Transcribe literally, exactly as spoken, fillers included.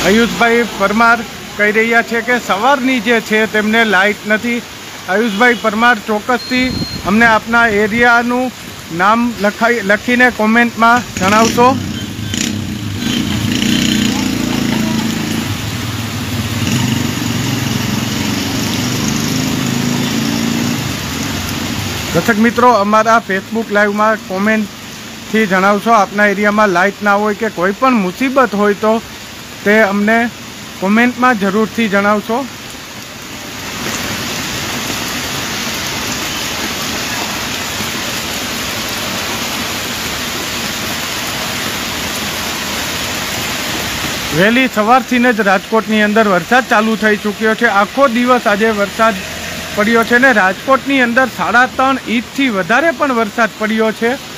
आयुषभाई परमार कही रह्या छे के सवारनी जे छे तेमने लाइट नथी। आयुषभाई परमार चौक्कसथी अमने आपना एरियानुं नाम लखाई लखीने कॉमेंट में जणावशो। दर्शक मित्रों, अमारा फेसबुक लाइव में कॉमेंट थी जणावशो आपना एरिया में लाइट ना होय के कोई पण मुसीबत होय तो ते अमने कॉमेंट में जरूर थी जणावशो। वहेली सवारथी ज राजकोटनी अंदर वरसाद चालू थई चूक्यो छे। आखो दिवस आज वरसाद पड्यो छे ने राजकोटनी अंदर साढ़ा त्रण इंच थी वधारे पण वरसाद पड्यो छे।